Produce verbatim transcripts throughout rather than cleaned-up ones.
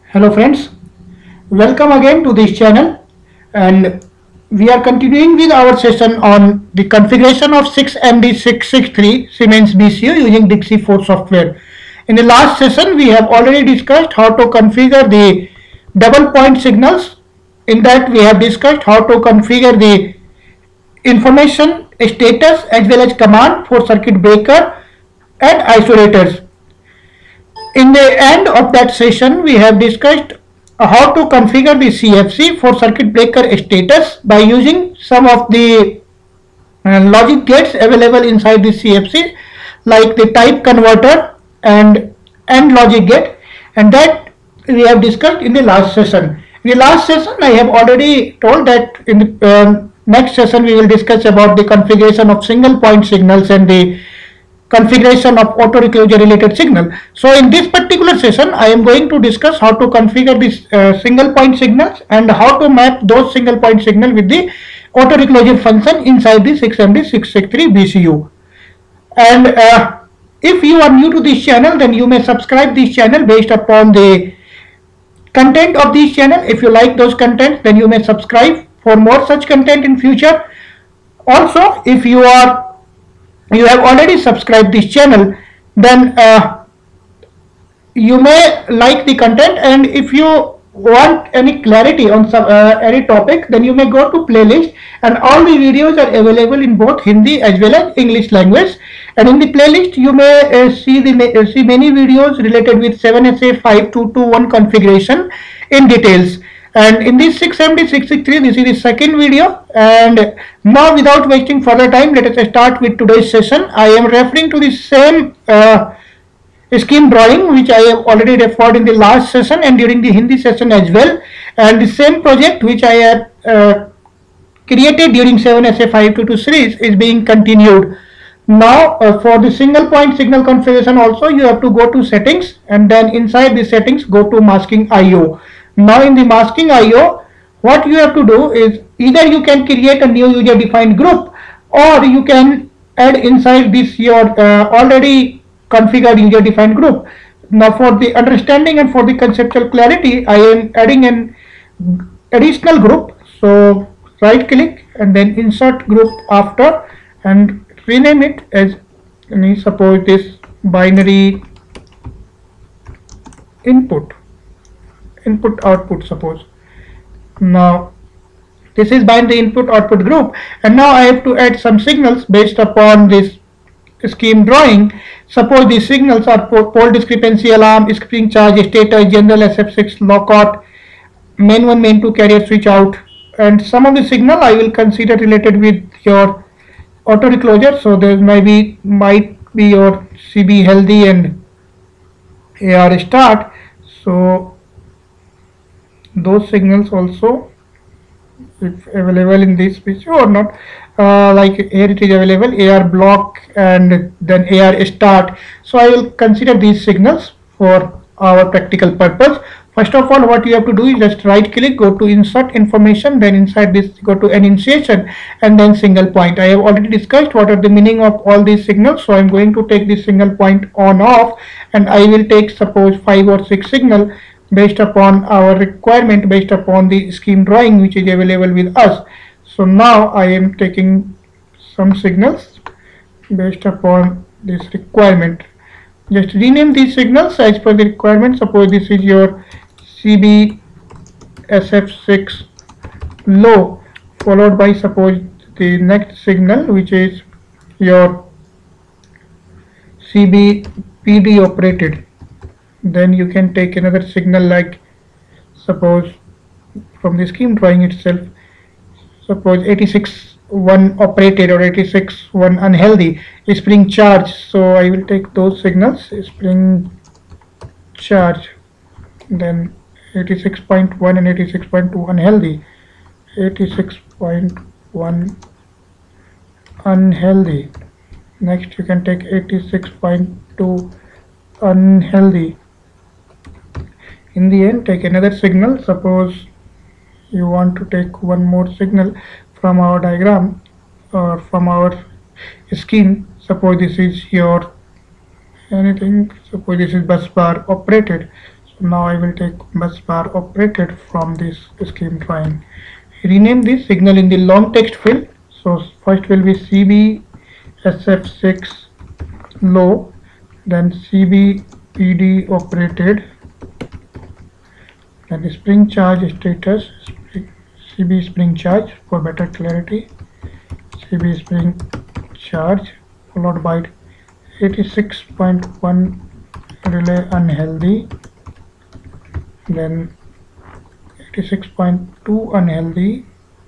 Hello friends, welcome again to this channel, and we are continuing with our session on the configuration of six M D six sixty-three Siemens B C U using Dixie four software. In the last session we have already discussed how to configure the double point signals. In that we have discussed how to configure the information status as well as command for circuit breaker and isolators. In the end of that session, we have discussed how to configure the C F C for circuit breaker status by using some of the uh, logic gates available inside the C F C, like the type converter and AND logic gate, and that we have discussed in the last session. In the last session, I have already told that in the uh, next session we will discuss about the configuration of single point signals and the configuration of auto reclosure related signal. So in this particular session I am going to discuss how to configure this uh, single point signals and how to map those single point signal with the auto reclosure function inside the six M D six sixty-three B C U. And uh, if you are new to this channel, then you may subscribe this channel based upon the content of this channel. If you like those contents, then you may subscribe for more such content in future. Also, if you are you have already subscribed this channel, then uh, you may like the content, and if you want any clarity on some uh, any topic, then you may go to playlist, and all the videos are available in both Hindi as well as English language. And in the playlist you may uh, see the uh, see many videos related with seven S A five two two one configuration in details. And in this six M D six sixty-three, this is the second video. And now, without wasting further time, let us start with today's session. I am referring to the same uh, scheme drawing which I have already referred in the last session and during the Hindi session as well, and the same project which I have uh, created during seven S A five two two series is being continued. Now uh, for the single point signal configuration also, you have to go to settings, and then inside the settings go to masking I O. Now in the masking I O, what you have to do is either you can create a new user defined group, or you can add inside this your uh, already configured user defined group. Now for the understanding and for the conceptual clarity, I am adding an additional group. So right click and then insert group after, and rename it as, let me suppose this binary input input output suppose. Now this is binary input output group, and now I have to add some signals based upon this scheme drawing. Suppose these signals are pole discrepancy alarm, skipping charge, status, general S F six lockout, main one, main two, carrier switch out, and some of the signal I will consider related with your auto reclosure. So there might be might be your C B healthy and A R start. So those signals also, if available in this picture or not, uh, like here it is available, A R block and then A R start. So I will consider these signals for our practical purpose. First of all, what you have to do is just right click, go to insert information, then inside this go to enunciation, and then single point. I have already discussed what are the meaning of all these signals, so I am going to take this single point on off, and I will take suppose five or six signal based upon our requirement, based upon the scheme drawing which is available with us. So now I am taking some signals based upon this requirement. Just rename these signals as per the requirement. Suppose this is your C B S F six low, followed by suppose the next signal which is your C B P D operated. Then you can take another signal like suppose from the scheme drawing itself, suppose eighty-six one operated or eighty-six one unhealthy, spring charge. So I will take those signals, spring charge, then eighty-six point one and eighty-six point two unhealthy, eighty-six point one unhealthy. Next you can take eighty-six point two unhealthy. In the end, take another signal. Suppose you want to take one more signal from our diagram or from our scheme. Suppose this is your anything, suppose this is bus bar operated. So now I will take bus bar operated from this scheme drawing. Rename this signal in the long text field. So first will be C B S F six low, then C B P D operated, then spring charge status, C B spring charge for better clarity, C B spring charge followed by eighty-six point one relay unhealthy, then eighty-six point two unhealthy,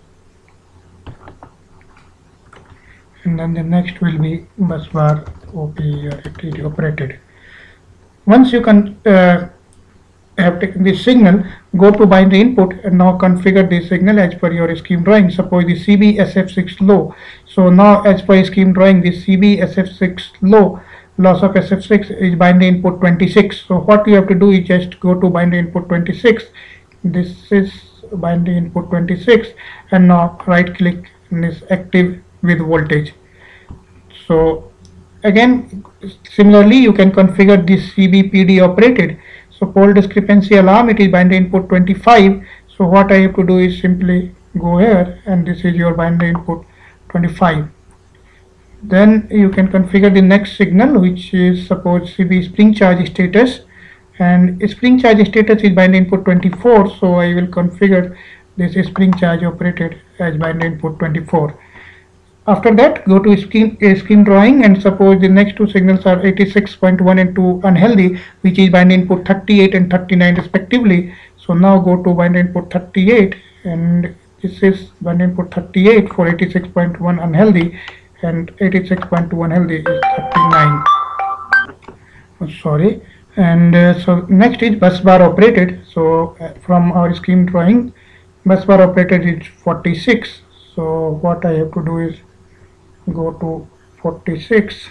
and then the next will be bus bar O P or T D operated. Once you can uh, have taken this signal, go to binary input and now configure this signal as per your scheme drawing. Suppose the C B S F six low. So now as per scheme drawing, this C B S F six low, loss of S F six is binary input twenty-six. So what you have to do is just go to binary input twenty-six. This is binary input twenty-six, and now right click in this active with voltage. So again, similarly you can configure this C B P D operated. So pole discrepancy alarm, it is binary input twenty-five. So what I have to do is simply go here, and this is your binary input twenty-five. Then you can configure the next signal, which is suppose C B spring charge status, and spring charge status is binary input twenty-four. So I will configure this spring charge operated as binary input twenty-four. After that, go to scheme, uh, scheme drawing, and suppose the next two signals are eighty-six point one and two unhealthy, which is binary input thirty-eight and thirty-nine respectively. So now go to binary input thirty-eight, and this is binary input thirty-eight for eighty-six point one unhealthy, and eighty-six point two unhealthy is thirty-nine. Oh, sorry. And uh, so next is bus bar operated. So uh, from our scheme drawing, bus bar operated is forty-six. So what I have to do is go to forty-six,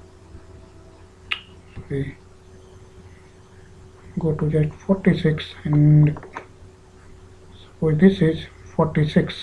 okay. Go to just forty-six, and suppose this is forty-six.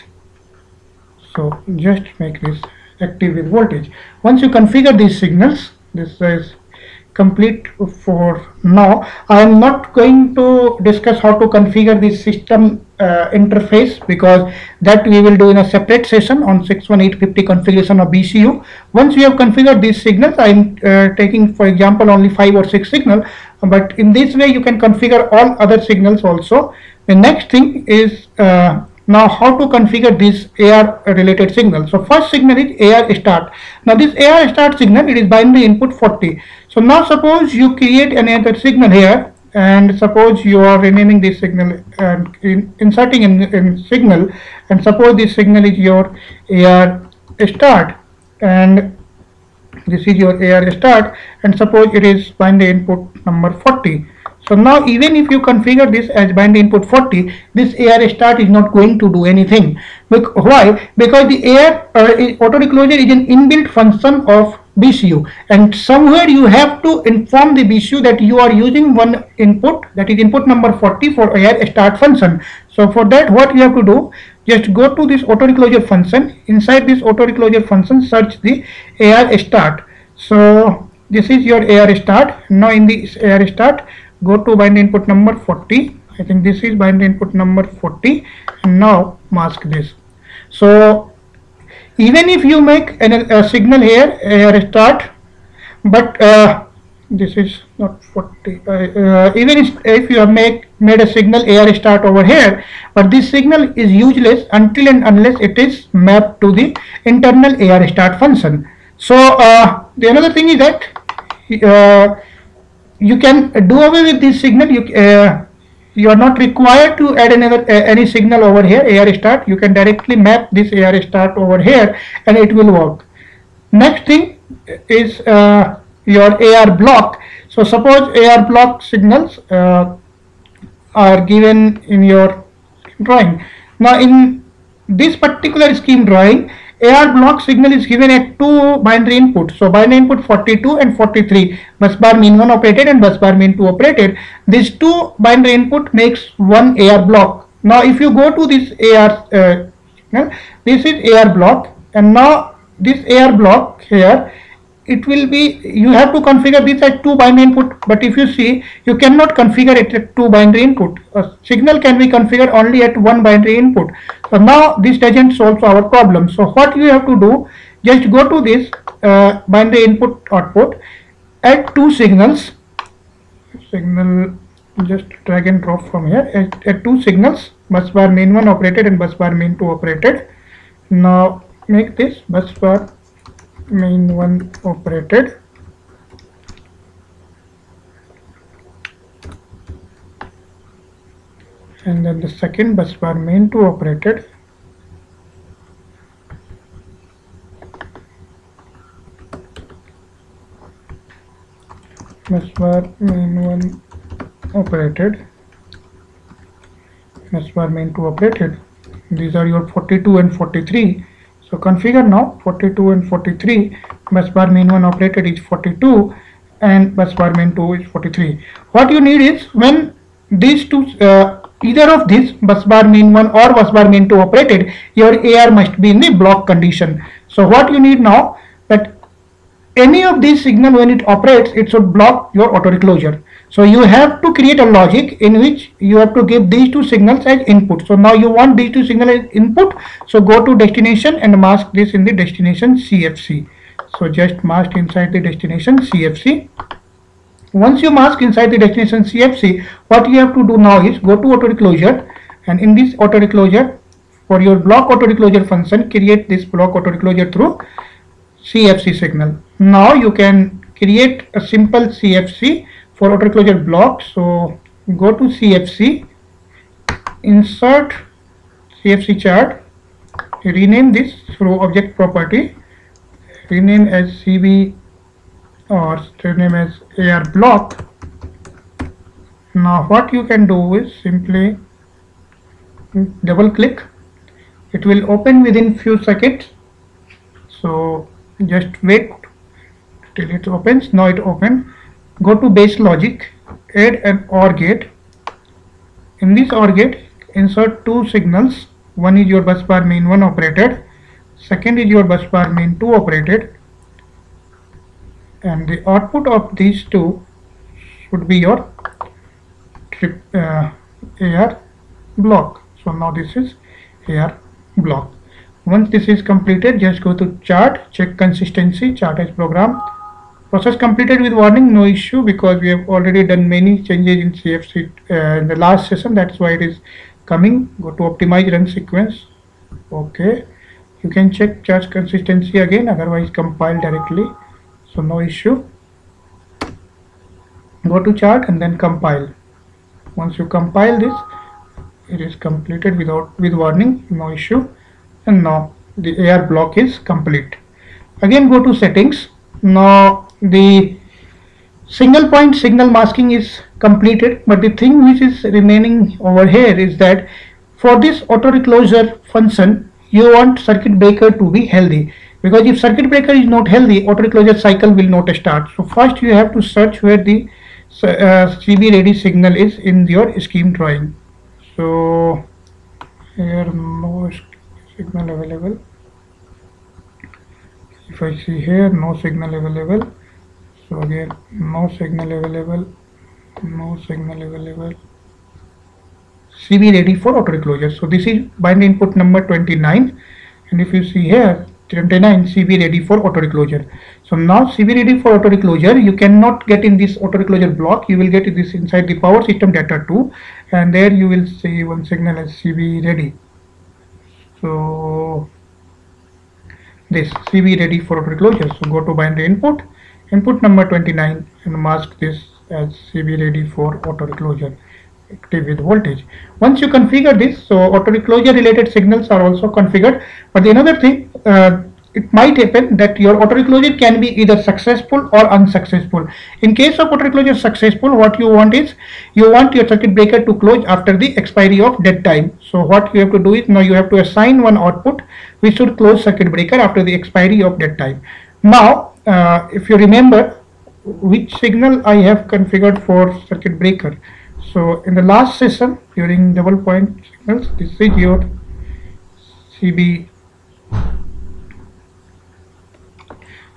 So just make this active with voltage. Once you configure these signals, this is complete for now. I am not going to discuss how to configure this system uh, interface, because that we will do in a separate session on six one eight fifty configuration of B C U. Once you have configured these signals, I am uh, taking for example only five or six signals, but in this way you can configure all other signals also. The next thing is uh, now how to configure this A R related signal. So first signal is A R start. Now this A R start signal, it is binary input forty. So now suppose you create another signal here, and suppose you are renaming this signal and in, inserting in, in signal, and suppose this signal is your A R start, and this is your A R start, and suppose it is binary input number forty. So now even if you configure this as binary input forty, this A R start is not going to do anything. Why? Because the A R uh, auto reclosure is an inbuilt function of B C U, and somewhere you have to inform the B C U that you are using one input, that is input number forty, for A R start function. So for that, what you have to do, just go to this auto reclosure function. Inside this auto reclosure function, search the A R start. So this is your A R start. Now in this A R start, go to binary input number forty. I think this is binary input number forty, and now mask this. So even if you make an, a signal here, A R start, but uh, this is not forty. Uh, uh, even if, if you have make made a signal A R start over here, but this signal is useless until and unless it is mapped to the internal A R start function. So uh, the another thing is that uh, you can do away with this signal. You uh, you are not required to add another uh, any signal over here, A R start. You can directly map this A R start over here, and it will work. Next thing is uh, your A R block. So suppose A R block signals uh, are given in your drawing. Now in this particular scheme drawing, A R block signal is given at two binary inputs. So binary input forty-two and forty-three, bus bar mean one operated and bus bar mean two operated. These two binary input makes one A R block. Now if you go to this A R, uh, this is A R block, and now this A R block here, it will be, you have to configure this as two binary input, but if you see, you cannot configure it at two binary input. A signal can be configured only at one binary input. So now this doesn't solve our problem. So what you have to do, just go to this uh, binary input output, add two signals, signal, just drag and drop from here, add, add two signals, bus bar main one operated and bus bar main two operated. Now make this bus bar main one operated, and then the second bus bar main two operated, bus bar main one operated, bus bar main two operated. These are your forty-two and forty-three. So configure now forty-two and forty-three. Bus bar main one operated is forty-two and bus bar main two is forty-three. What you need is, when these two, uh, either of these bus bar main one or bus bar main two operated, your A R must be in the block condition. So what you need now, that any of these signal when it operates, it should block your auto reclosure. So you have to create a logic in which you have to give these two signals as input. So now you want these two signals as input. So go to destination and mask this in the destination C F C. So just mask inside the destination C F C. Once you mask inside the destination C F C, what you have to do now is go to auto reclosure, and in this auto reclosure, for your block auto reclosure function, create this block auto reclosure through C F C signal. Now you can create a simple C F C for auto reclosure block. So go to C F C, insert C F C chart, rename this through object property, rename as C B or rename as A R block. Now what you can do is simply double click, it will open within few seconds. So just wait till it opens. Now it opened. Go to base logic, add an OR gate. In this OR gate, insert two signals. One is your bus bar main one operated, second is your bus bar main two operated, and the output of these two should be your trip, uh, A R block. So now this is A R block. Once this is completed, just go to chart, check consistency, chart as program. Process completed with warning, no issue, because we have already done many changes in C F C uh, in the last session. That's why it is coming. Go to optimize run sequence. Okay, you can check chart consistency again, otherwise compile directly. So no issue. Go to chart and then compile. Once you compile this, it is completed without with warning, no issue. And now the A R block is complete. Again go to settings. Now the single point signal masking is completed, but the thing which is remaining over here is that for this auto reclosure function, you want circuit breaker to be healthy, because if circuit breaker is not healthy, auto reclosure cycle will not start. So first you have to search where the uh, C B ready signal is in your scheme drawing. So here no signal available. If I see here, no signal available. So again, no signal available, no signal available. C B ready for auto reclosure. So this is binary input number twenty-nine, and if you see here, twenty-nine C B ready for auto reclosure. So now C B ready for auto reclosure, you cannot get in this auto reclosure block. You will get this inside the power system data two, and there you will see one signal as C B ready. So this C B ready for auto reclosure. So go to binary input, input number twenty-nine, and mask this as C B ready for auto reclosure, active with voltage. Once you configure this, so auto reclosure related signals are also configured. But the another thing, uh, it might happen that your auto reclosure can be either successful or unsuccessful. In case of auto reclosure successful, what you want is, you want your circuit breaker to close after the expiry of dead time. So what you have to do is, now you have to assign one output which should close circuit breaker after the expiry of dead time. Now uh, if you remember which signal I have configured for circuit breaker. So in the last session during double point signals, this is your C B.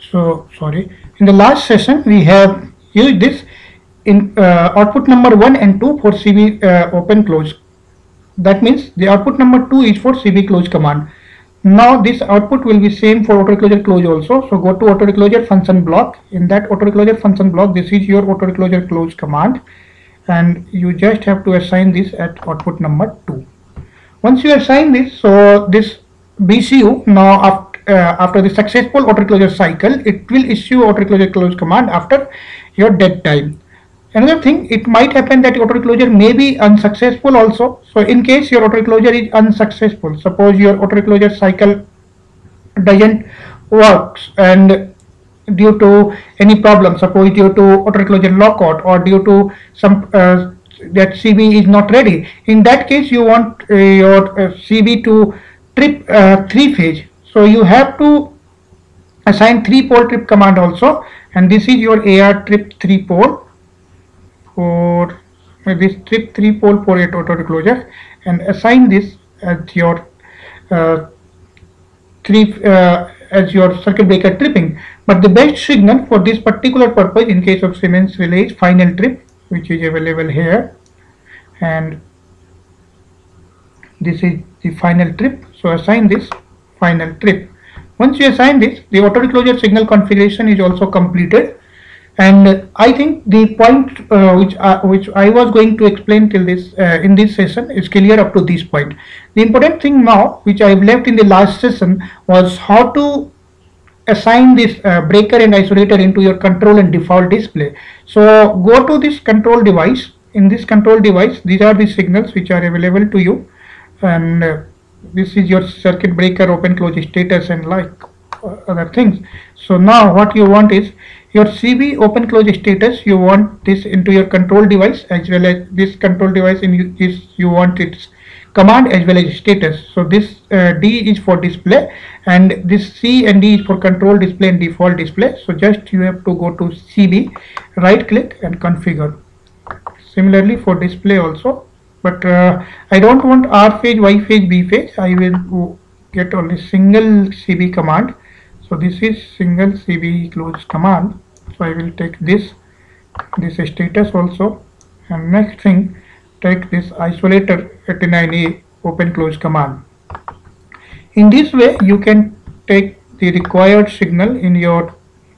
So sorry, in the last session we have used this in uh, output number one and two for C B uh, open close. That means the output number two is for C B close command. Now this output will be same for auto reclosure close also. So go to auto reclosure function block. In that auto reclosure function block, this is your auto reclosure close command, and you just have to assign this at output number two. Once you assign this, so this B C U now after uh, after the successful auto reclosure cycle, it will issue auto reclosure close command after your dead time. Another thing, it might happen that auto reclosure may be unsuccessful also. So in case your auto reclosure is unsuccessful, suppose your auto reclosure cycle doesn't works and due to any problem, suppose due to auto reclosure lockout or due to some uh, that C B is not ready, in that case you want uh, your uh, C B to trip uh, three phase. So you have to assign three pole trip command also, and this is your A R trip three pole for uh, this trip three pole for it auto reclosure, and assign this as your uh, three uh, as your circuit breaker tripping. But the best signal for this particular purpose in case of Siemens relay is final trip, which is available here, and this is the final trip. So assign this final trip. Once you assign this, the auto reclosure signal configuration is also completed, and I think the point uh, which uh, which I was going to explain till this uh, in this session is clear up to this point. The important thing now, which I have left in the last session, was how to assign this uh, breaker and isolator into your control and default display. So go to this control device. In this control device, these are the signals which are available to you, and uh, this is your circuit breaker open close status and like uh, other things. So now what you want is your C B open close status. You want this into your control device, as well as this control device in this you want its command as well as status. So this uh, D is for display, and this C and D is for control display and default display. So just you have to go to C B, right click and configure. Similarly for display also, but uh, I don't want R phase, Y phase, B phase. I will get only single C B command. So this is single C B close command. So I will take this this status also, and next thing, take this isolator eighty-nine A open close command. In this way you can take the required signal in your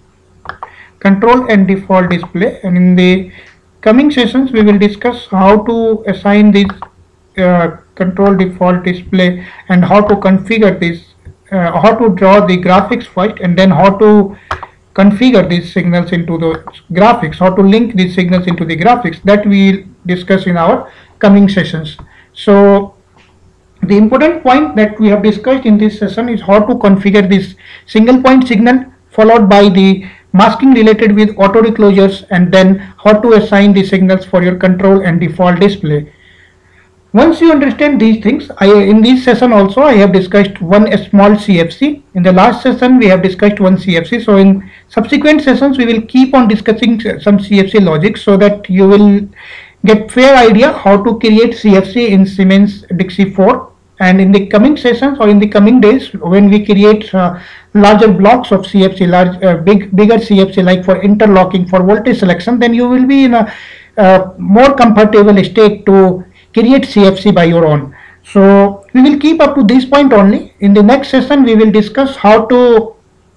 control and default display, and in the coming sessions we will discuss how to assign this uh, control default display and how to configure this, uh, how to draw the graphics first, and then how to configure these signals into the graphics, how to link these signals into the graphics. That we will discuss in our coming sessions. So the important point that we have discussed in this session is how to configure this single point signal, followed by the masking related with auto reclosures, and then how to assign the signals for your control and default display. Once you understand these things, I, in this session also I have discussed one a small C F C. In the last session we have discussed one C F C. So in subsequent sessions we will keep on discussing some C F C logic, so that you will get fair idea how to create C F C in Siemens Dixie four. And in the coming sessions or in the coming days, when we create uh, larger blocks of C F C, large, uh, big, bigger C F C, like for interlocking, for voltage selection, then you will be in a uh, more comfortable state to create C F C by your own. So we will keep up to this point only. In the next session, we will discuss how to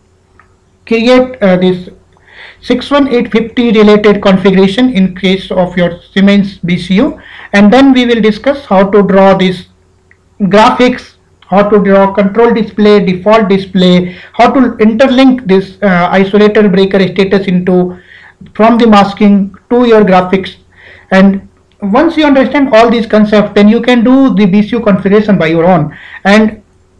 create uh, this six one eight fifty related configuration in case of your Siemens B C U, and then we will discuss how to draw this graphics, how to draw control display, default display, how to interlink this uh, isolator breaker status into from the masking to your graphics. And once you understand all these concepts, then you can do the B C U configuration by your own, and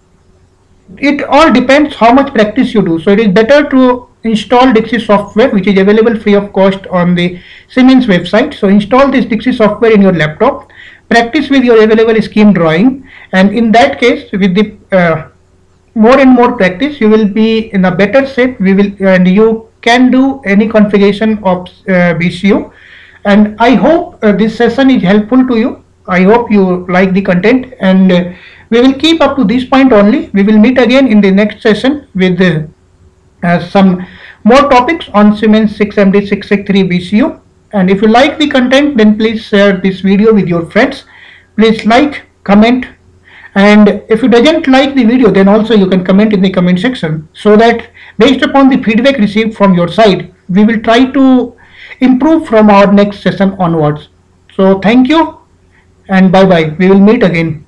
it all depends how much practice you do. So it is better to install Dixie software, which is available free of cost on the Siemens website. So install this Dixie software in your laptop, practice with your available scheme drawing, and in that case, with the uh, more and more practice, you will be in a better shape. We will and you can do any configuration of uh, B C U. And I hope uh, this session is helpful to you. I hope you like the content, and uh, we will keep up to this point only. We will meet again in the next session with uh, uh, some more topics on Siemens six M D six six three V C U. And if you like the content, then please share this video with your friends. Please like, comment, and if you doesn't like the video, then also you can comment in the comment section, so that based upon the feedback received from your side, we will try to improve from our next session onwards. So thank you and bye bye. We will meet again.